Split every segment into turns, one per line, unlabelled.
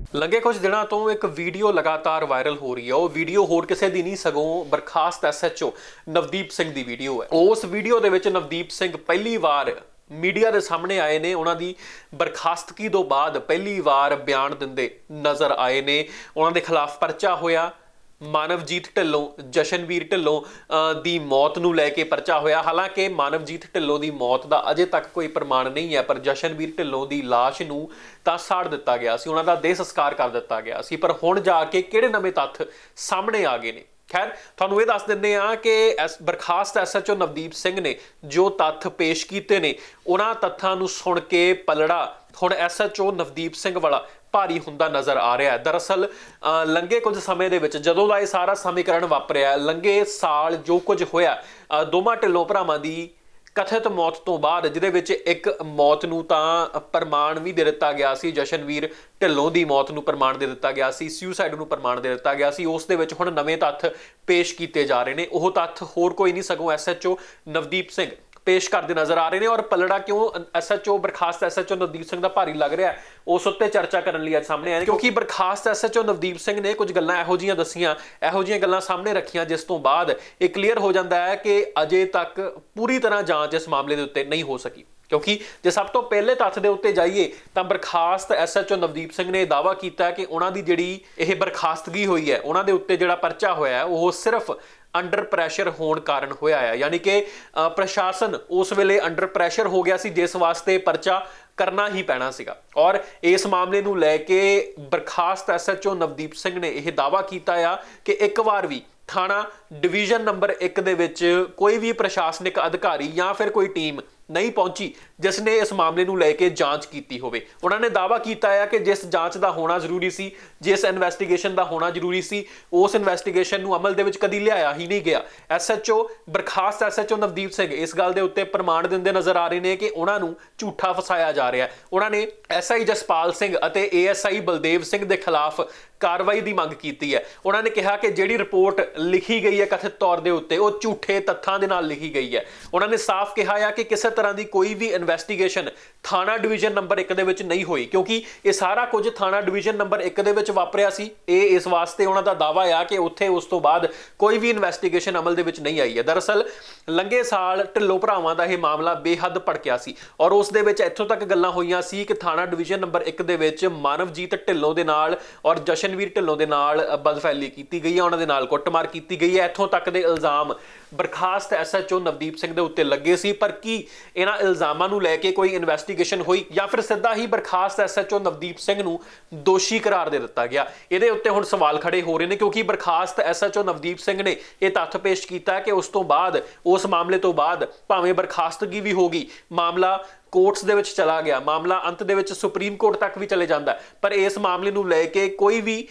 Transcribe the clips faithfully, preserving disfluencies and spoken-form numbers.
लंघे कुछ दिनों तो एक वीडियो लगातार वायरल हो रही है। वो वीडियो होर किसी दी नहीं सगों बर्खास्त S H O Navdeep Singh की वीडियो है। उस वीडियो दे विच नवदीप सिंह पहली बार मीडिया के सामने आए ने। उन्होंने बर्खास्तगी तो बाद पहली बार बयान दिंदे नज़र आए ने। उन्होंने खिलाफ परचा होया। मानवजीत ढिल्लों जशनवीर ढिल्लों की मौत नूं लैके परचा होया। हालांकि मानवजीत ढिल्लों की मौत का अजे तक कोई प्रमाण नहीं है, पर जशनवीर ढिल्लों की लाश नूं तां साड़ दिता गया सी, उन्हां दा देह संस्कार कर दिता गया सी। पर हुण जाके किहड़े नवें तत्थ सामने आ गए ने। खैर तुहानूं ये दस दिंदे आ कि एस बर्खास्त S H O Navdeep Singh ने जो तत्थ पेश किए ने, उन्हां तत्थां नूं सुण के पलड़ा हुण S H O Navdeep Singh वाला भारी हुंदा नज़र आ रहा है। दरअसल लंघे कुछ समय दे विच जदों दा इह सारा समीकरण वापरिया, लंघे साल जो कुछ होया दोवां ढिल्लों भरावां दी कथित मौत तो बाद, जिहदे विच एक मौत नूं तां प्रमाण भी दे दिता गया सी, जशनवीर ढिल्लों की मौत नूं प्रमाण दे दिता गया सी, सुसाइड नूं प्रमाण दे दिता गया सी। उस दे विच हुण नवें तत्थ पेश किए जा रहे हैं। वह तत्थ होर कोई नहीं सगों S H O Navdeep Singh पेश करते नज़र आ रहे हैं। और पलड़ा क्यों एस एच ओ बर्खास्त S H O Navdeep Singh का भारी लग रहा है, उस उत्ते चर्चा करने लिए सामने आए, क्योंकि बर्खास्त S H O Navdeep Singh ने कुछ गल्लां इहो जिहियां दस्सियां, इहो जिहियां गल्लां सामने रखियां, जिस तो बाद ये क्लीयर हो जाता है कि अजे तक पूरी तरह जांच इस मामले के उत्ते नहीं हो सकी। क्योंकि जो सब तो पहले तत्थ के उत्ते जाइए तो बर्खास्त S H O Navdeep Singh ने दावा किया कि उन्होंने जिहड़ी यह बर्खास्तगी हुई है, उन्होंने उत्ते जिहड़ा परचा होया है वह सिर्फ अंडर प्रैशर होने कारण होया है। यानी कि प्रशासन उस वेले अंडर प्रैशर हो गया सी, जिस वास्ते परचा करना ही पैना सीगा। और इस मामले नूं लैके बर्खास्त S H O Navdeep Singh ने यह दावा किया कि एक बार भी थाना डिवीजन नंबर एक दे विच कोई भी प्रशासनिक अधिकारी या फिर कोई टीम नहीं पहुंची जिसने इस मामले नूं लैके जांच की होवे। उन्होंने दावा किया है कि जिस जांच का होना जरूरी सी, जिस इन्वेस्टिगेशन का होना जरूरी सी, उस इन्वेस्टिगेशन नूं अमल दे विच कदी लियाया ही नहीं गया। एस एच ओ बर्खास्त S H O Navdeep Singh इस गल के उत्ते प्रमाण दिंदे नज़र आ रहे हैं कि उन्होंने झूठा फसाया जा रहा है। उन्होंने एस आई जसपाल सिंह अते A S I Baldev Singh के खिलाफ कार्रवाई की मंग की है। उन्होंने कहा कि जिहड़ी रिपोर्ट लिखी गई है कथित तौर के उत्ते वो झूठे तत्थां दे नाल लिखी गई है। उन्होंने साफ कहा है कि किसी तरह की कोई भी इन्वेस्टिगेशन थाना डिवीजन नंबर एक दे विच नहीं हुई, क्योंकि ये सारा कुछ थाना डिवीजन नंबर एक दे विच वापरिया सी। ये इस वास्ते उन्हां दा दावा है कि उत्थे उस तो बाद कोई भी इन्वेस्टिगेशन अमल दे विच नहीं आई है। दरअसल लंघे साल ढिल्लों भरावां दा यह मामला बेहद भड़किया सी और उस दे विच इत्थों तक गल्लां होईयां सी कि थाना डिवीजन नंबर एक दे विच मानवजीत ढिल्लों दे नाल और जशनवीर ढिल्लों दे नाल बदफैली की गई है, उन्हां दे नाल कुੱਟਮਾर की गई है। इत्थों तक दे इल्जाम बर्खास्त S H O Navdeep Singh के उत्ते लगे सी, पर की इन्हां इल्जामां नूं लैके कोई इन्वेस्टिगेशन हुई या फिर सीधा ही बर्खास्त S H O Navdeep Singh नूं दोषी करार दे दिता गया। इहदे उत्ते हुण सवाल खड़े हो रहे हैं, क्योंकि बर्खास्त S H O Navdeep Singh ने यह तत्थ पेश किया कि उस तो बाद उस मामले तो बाद भावें बर्खास्तगी भी होगी, मामला कोर्ट्स दे विच चला गया, मामला अंत दे विच सुप्रीम कोर्ट तक भी चले जाता है, पर इस मामले नूं लैके कोई भी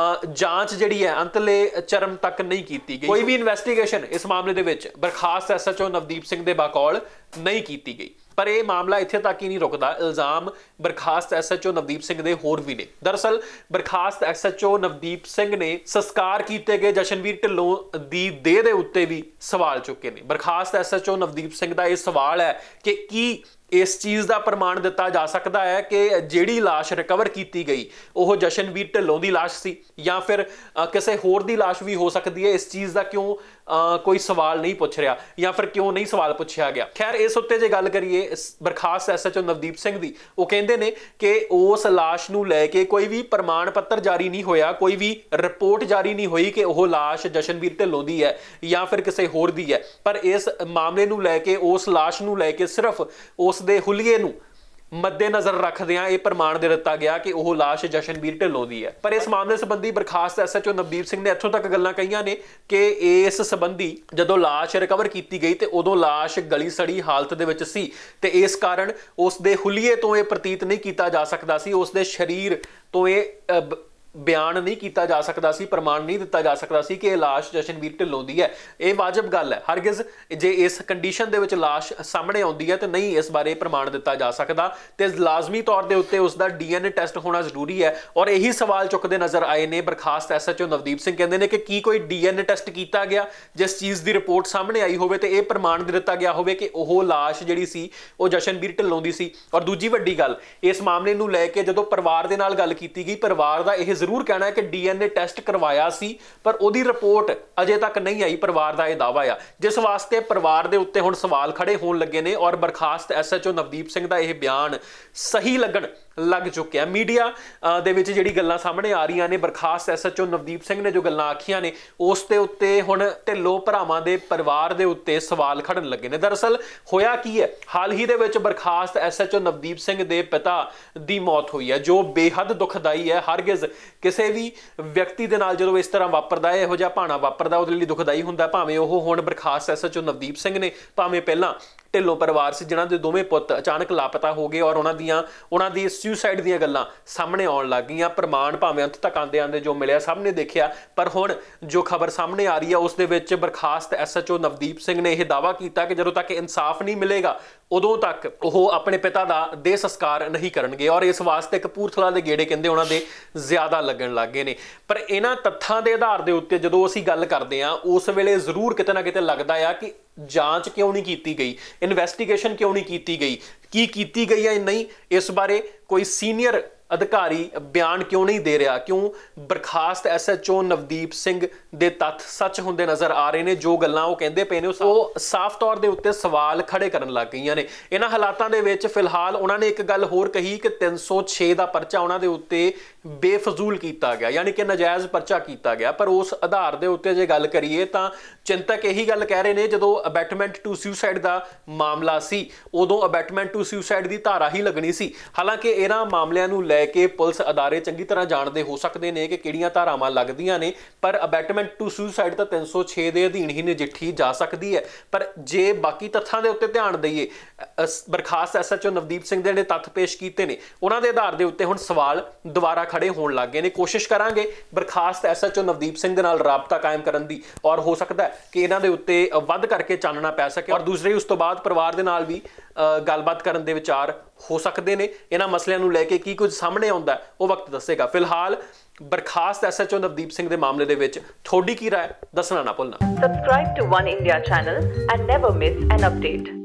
जांच जिहड़ी है अंतले चरम तक नहीं की गई। कोई भी इन्वेस्टिगेशन इस मामले दे विच बर्खास्त S H O Navdeep Singh दे बकौल नहीं की गई। पर यह मामला इत्थे तक ही नहीं रुकता, इल्जाम बर्खास्त S H O Navdeep Singh दे होर भी ने। दरअसल बर्खास्त S H O Navdeep Singh ने संस्कार किए गए जशनवीर ढिल्लों की देह के उत्ते भी सवाल चुके ने। बर्खास्त S H O Navdeep Singh का यह सवाल है कि की इस चीज़ का प्रमाण दिता जा सकता है कि जिहड़ी लाश रिकवर की गई वह जशनवीर ढिल्लों की लाश सी या फिर किसी होर दी लाश भी हो सकती है। इस चीज़ का क्यों आ, कोई सवाल नहीं पूछ रहा या फिर क्यों नहीं सवाल पूछा गया। खैर इस उत्ते जे गल करिए बर्खास्त S H O Navdeep Singh दी, वो कहते हैं कि उस लाश नूं लैके कोई भी प्रमाण पत्र जारी नहीं होया, कोई भी रिपोर्ट जारी नहीं हुई कि वह लाश जशनवीर ढिल्लों की है या फिर किसी होर दी है। पर इस मामले नूं लैके उस लाश नूं लैके सिर्फ उस दे हुलिये नूं मद्देनज़र रखदियां यह प्रमाण दे दिता गया कि वह लाश जशनवीर ढिल्लों की है। पर इस मामले संबंधी बर्खास्त S H O Navdeep Singh ने इत्थों तक गल्लां कहीआं ने कि इस संबंधी जदों लाश रिकवर की गई तो उदों लाश गली सड़ी हालत दे विच सी ते इस कारण उस दे हुलिये तो यह प्रतीत नहीं किया जा सकता सी, उस दे शरीर तो यह ਬਿਆਨ ਨਹੀਂ ਕੀਤਾ ਜਾ ਸਕਦਾ ਸੀ, ਪ੍ਰਮਾਣ ਨਹੀਂ ਦਿੱਤਾ ਜਾ ਸਕਦਾ ਸੀ ਕਿ ਇਹ ਲਾਸ਼ ਜਸ਼ਨਵੀਰ ਢਿੱਲੋਂ ਦੀ ਹੈ। ਇਹ ਵਾਜਬ ਗੱਲ ਹੈ, ਹਰਗਿਜ਼ ਜੇ ਇਸ ਕੰਡੀਸ਼ਨ ਦੇ ਵਿੱਚ ਲਾਸ਼ ਸਾਹਮਣੇ ਆਉਂਦੀ ਹੈ ਤੇ ਨਹੀਂ ਇਸ ਬਾਰੇ ਪ੍ਰਮਾਣ ਦਿੱਤਾ ਜਾ ਸਕਦਾ ਤੇ ਲਾਜ਼ਮੀ ਤੌਰ ਦੇ ਉੱਤੇ ਉਸ ਦਾ ਡੀਐਨਏ ਟੈਸਟ ਹੋਣਾ ਜ਼ਰੂਰੀ ਹੈ। ਔਰ ਇਹੀ ਸਵਾਲ ਚੁੱਕਦੇ ਨਜ਼ਰ ਆਏ ਨੇ ਬਰਖਾਸਤ ਐਸਐਚਓ ਨਵਦੀਪ ਸਿੰਘ। ਕਹਿੰਦੇ ਨੇ ਕਿ ਕੀ ਕੋਈ ਡੀਐਨਏ ਟੈਸਟ ਕੀਤਾ ਗਿਆ ਜਿਸ ਚੀਜ਼ ਦੀ ਰਿਪੋਰਟ ਸਾਹਮਣੇ ਆਈ ਹੋਵੇ ਤੇ ਇਹ ਪ੍ਰਮਾਣ ਦੇ ਦਿੱਤਾ ਗਿਆ ਹੋਵੇ ਕਿ ਉਹ ਲਾਸ਼ ਜਿਹੜੀ ਸੀ ਉਹ ਜਸ਼ਨਵੀਰ ਢਿੱਲੋਂ ਦੀ ਸੀ। ਔਰ ਦੂਜੀ ਵੱਡੀ ਗੱਲ, ਇਸ ਮਾਮਲੇ ਨੂੰ ਲੈ ਕੇ ਜਦੋਂ ਪਰਿਵਾਰ ਦੇ ਨਾਲ ਗੱਲ ਕੀਤੀ ਗਈ, ਪਰਿਵਾਰ ਦਾ ਇਹ ਜ਼ਰੂਰ ਕਹਿਣਾ ਹੈ ਕਿ ਡੀਐਨਏ ਟੈਸਟ ਕਰਵਾਇਆ ਸੀ ਪਰ ਉਹਦੀ ਰਿਪੋਰਟ ਅਜੇ ਤੱਕ ਨਹੀਂ ਆਈ। ਪਰਿਵਾਰ ਦਾ ਇਹ ਦਾਅਵਾ ਆ, ਜਿਸ ਵਾਸਤੇ ਪਰਿਵਾਰ ਦੇ ਉੱਤੇ ਹੁਣ ਸਵਾਲ ਖੜੇ ਹੋਣ ਲੱਗੇ ਨੇ। ਔਰ ਬਰਖਾਸਤ ਐਸਐਚਓ ਨਵਦੀਪ ਸਿੰਘ ਦਾ ਇਹ ਬਿਆਨ ਸਹੀ ਲੱਗਣ ਲੱਗ ਚੁੱਕਿਆ। ਮੀਡੀਆ ਦੇ ਵਿੱਚ ਜਿਹੜੀ ਗੱਲਾਂ ਸਾਹਮਣੇ ਆ ਰਹੀਆਂ ਨੇ, ਬਰਖਾਸਤ ਐਸਐਚਓ ਨਵਦੀਪ ਸਿੰਘ ਨੇ ਜੋ ਗੱਲਾਂ ਆਖੀਆਂ ਨੇ ਉਸ ਦੇ ਉੱਤੇ ਹੁਣ ਢਿੱਲੋਂ ਭਰਾਵਾਂ ਦੇ ਪਰਿਵਾਰ ਦੇ ਉੱਤੇ ਸਵਾਲ ਖੜਨ ਲੱਗੇ ਨੇ। ਦਰਅਸਲ ਹੋਇਆ ਕੀ ਹੈ, ਹਾਲ ਹੀ ਦੇ ਵਿੱਚ ਬਰਖਾਸਤ ਐਸਐਚਓ ਨਵਦੀਪ ਸਿੰਘ ਦੇ ਪਿਤਾ ਦੀ ਮੌਤ ਹੋਈ ਹੈ ਜੋ ਬੇਹੱਦ ਦੁਖਦਾਈ ਹੈ। ਹਰਗਿਜ਼ ਕਿਸੇ ਵੀ ਵਿਅਕਤੀ ਦੇ ਨਾਲ ਜਦੋਂ ਇਸ ਤਰ੍ਹਾਂ ਵਾਪਰਦਾ ਹੈ, ਇਹੋ ਜਿਹਾ ਭਾਣਾ ਵਾਪਰਦਾ, ਉਹਦੇ ਲਈ ਦੁਖਦਾਈ ਹੁੰਦਾ, ਭਾਵੇਂ ਉਹ ਹੁਣ ਬਰਖਾਸਤ ਐਸਐਚਓ ਨਵਦੀਪ ਸਿੰਘ ਨੇ, ਭਾਵੇਂ ਪਹਿਲਾਂ ਢਿੱਲੋਂ ਪਰਿਵਾਰ ਸੀ ਜਿਨ੍ਹਾਂ ਦੇ ਦੋਵੇਂ ਪੁੱਤ ਅਚਾਨਕ ਲਾਪਤਾ ਹੋ ਗਏ ਔਰ ਉਹਨਾਂ ਦੀਆਂ ਉਹਨਾਂ ਦੀ ਸੁਸਾਈਡ ਦੀਆਂ ਗੱਲਾਂ ਸਾਹਮਣੇ ਆਉਣ ਲੱਗ ਗਈਆਂ। ਪ੍ਰਮਾਣ ਭਾਵੇਂ ਅੰਤ ਤੱਕ ਆਉਂਦੇ ਆਉਂਦੇ ਜੋ ਮਿਲਿਆ ਸਭ ਨੇ ਦੇਖਿਆ, ਪਰ ਹੁਣ ਜੋ ਖਬਰ ਸਾਹਮਣੇ ਆ ਰਹੀ ਹੈ ਉਸ ਦੇ ਵਿੱਚ ਬਰਖਾਸਤ ਐਸਐਚਓ ਨਵਦੀਪ ਸਿੰਘ ਨੇ ਇਹ ਦਾਅਵਾ ਕੀਤਾ ਕਿ ਜਦੋਂ ਤੱਕ ਇਨਸਾਫ ਨਹੀਂ ਮਿਲੇਗਾ ਉਦੋਂ ਤੱਕ ਉਹ ਆਪਣੇ ਪਿਤਾ ਦਾ ਦੇਹ ਸੰਸਕਾਰ ਨਹੀਂ ਕਰਨਗੇ। ਔਰ ਇਸ ਵਾਸਤੇ ਕਪੂਰਥਲਾ ਦੇ ਗੇੜੇ ਕਹਿੰਦੇ ਉਹਨਾਂ ਦੇ ਜ਼ਿਆਦਾ ਲੱਗਣ ਲੱਗ ਗਏ ਨੇ। ਪਰ ਇਹਨਾਂ ਤੱਥਾਂ ਦੇ ਆਧਾਰ ਦੇ ਉੱਤੇ ਜਦੋਂ ਅਸੀਂ ਗੱਲ ਕਰਦੇ ਹਾਂ ਉਸ ਵੇਲੇ ਜ਼ਰੂਰ ਕਿਤੇ ਨਾ ਕਿਤੇ ਲੱਗਦਾ ਆ ਕਿ ਜਾਂਚ ਕਿਉਂ ਨਹੀਂ ਕੀਤੀ ਗਈ, ਇਨਵੈਸਟੀਗੇਸ਼ਨ ਕਿਉਂ ਨਹੀਂ ਕੀਤੀ ਗਈ, ਕੀ ਕੀਤੀ ਗਈ ਹੈ ਨਹੀਂ, ਇਸ ਬਾਰੇ ਕੋਈ ਸੀਨੀਅਰ ਅਧਿਕਾਰੀ ਬਿਆਨ ਕਿਉਂ ਨਹੀਂ ਦੇ ਰਿਹਾ, ਕਿਉਂ ਬਰਖਾਸਤ ਐਸਐਚਓ ਨਵਦੀਪ ਸਿੰਘ ਦੇ ਤੱਥ ਸੱਚ ਹੁੰਦੇ ਨਜ਼ਰ ਆ ਰਹੇ ਨੇ, ਜੋ ਗੱਲਾਂ ਉਹ ਕਹਿੰਦੇ ਪਏ ਨੇ ਉਹ ਸਾਫ਼ ਤੌਰ ਦੇ ਉੱਤੇ ਸਵਾਲ ਖੜੇ ਕਰਨ ਲੱਗ ਗਈਆਂ ਨੇ। ਇਹਨਾਂ ਹਾਲਾਤਾਂ ਦੇ ਵਿੱਚ ਫਿਲਹਾਲ ਉਹਨਾਂ ਨੇ ਇੱਕ ਗੱਲ ਹੋਰ ਕਹੀ ਕਿ ਤਿੰਨ ਸੌ ਛੇ ਦਾ ਪਰਚਾ ਉਹਨਾਂ ਦੇ ਉੱਤੇ ਬੇਫਜ਼ੂਲ ਕੀਤਾ ਗਿਆ, ਯਾਨੀ ਕਿ ਨਜਾਇਜ਼ ਪਰਚਾ ਕੀਤਾ ਗਿਆ। ਪਰ ਉਸ ਆਧਾਰ ਦੇ ਉੱਤੇ ਜੇ ਗੱਲ ਕਰੀਏ ਤਾਂ ਚਿੰਤਕ ਇਹੀ ਗੱਲ ਕਹਿ ਰਹੇ ਨੇ, ਜਦੋਂ ਅਬੈਟਮੈਂਟ ਟੂ ਸੁਸਾਈਡ ਦਾ ਮਾਮਲਾ ਸੀ ਉਦੋਂ ਅਬੈਟਮੈਂਟ ਟੂ ਸੁਸਾਈਡ ਦੀ ਧਾਰਾ ਹੀ ਲੱਗਣੀ ਸੀ। ਹਾਲਾਂਕਿ ਇਹਨਾਂ ਮਾਮਲਿਆਂ ਨੂੰ ਲੈ ਕਿ ਪੁਲਿਸ ਅਦਾਰੇ ਚੰਗੀ ਤਰ੍ਹਾਂ ਜਾਣਦੇ ਹੋ ਸਕਦੇ ਨੇ ਕਿ ਕਿਹੜੀਆਂ ਧਾਰਾਵਾਂ ਲੱਗਦੀਆਂ ਨੇ, ਪਰ ਅਬੈਟਮੈਂਟ ਟੂ ਸੁਸਾਈਡ ਤਾਂ ਤਿੰਨ ਸੌ ਛੇ ਦੇ ਅਧੀਨ ਹੀ ਨਜਿੱਠੀ ਜਾ ਸਕਦੀ ਹੈ। ਪਰ ਜੇ ਬਾਕੀ ਤੱਥਾਂ ਦੇ ਉੱਤੇ ਧਿਆਨ ਦਈਏ, ਬਰਖਾਸਤ ਐਸਐਚਓ ਨਵਦੀਪ ਸਿੰਘ ਦੇ ਜਿਹੜੇ ਤੱਥ ਪੇਸ਼ ਕੀਤੇ ਨੇ ਉਹਨਾਂ ਦੇ ਆਧਾਰ ਦੇ ਉੱਤੇ ਹੁਣ ਸਵਾਲ ਦੁਬਾਰਾ ਖੜੇ ਹੋਣ ਲੱਗ ਗਏ ਨੇ। ਕੋਸ਼ਿਸ਼ ਕਰਾਂਗੇ ਬਰਖਾਸਤ ਐਸਐਚਓ ਨਵਦੀਪ ਸਿੰਘ ਦੇ ਨਾਲ ਰਾਬਤਾ ਕਾਇਮ ਕਰਨ ਦੀ, ਔਰ ਹੋ ਸਕਦਾ ਹੈ ਕਿ ਇਹਨਾਂ ਦੇ ਉੱਤੇ ਵੱਧ ਕਰਕੇ ਚਾਨਣਾ ਪੈ ਸਕੇ। ਔਰ ਦੂਸਰੇ ਉਸ ਤੋਂ ਬਾਅਦ ਪਰਿਵਾਰ ਦੇ ਨਾਲ ਵੀ ਗੱਲਬਾਤ ਕਰਨ ਦੇ ਵਿਚਾਰ ਹੋ ਸਕਦੇ ਨੇ। ਇਹਨਾਂ ਮਸਲਿਆਂ ਨੂੰ ਲੈ ਕੇ ਕੀ ਕੁਝ ਸਾਹਮਣੇ ਆਉਂਦਾ ਉਹ ਵਕਤ ਦੱਸੇਗਾ। ਫਿਲਹਾਲ ਬਰਖਾਸਤ ਐਸਐਚਓ ਨਵਦੀਪ ਸਿੰਘ ਦੇ ਮਾਮਲੇ ਦੇ ਵਿੱਚ ਤੁਹਾਡੀ ਕੀ ਰਾਏ ਦੱਸਣਾ ਨਾ ਭੁੱਲਣਾ।
Subscribe to One India channel and never miss an update.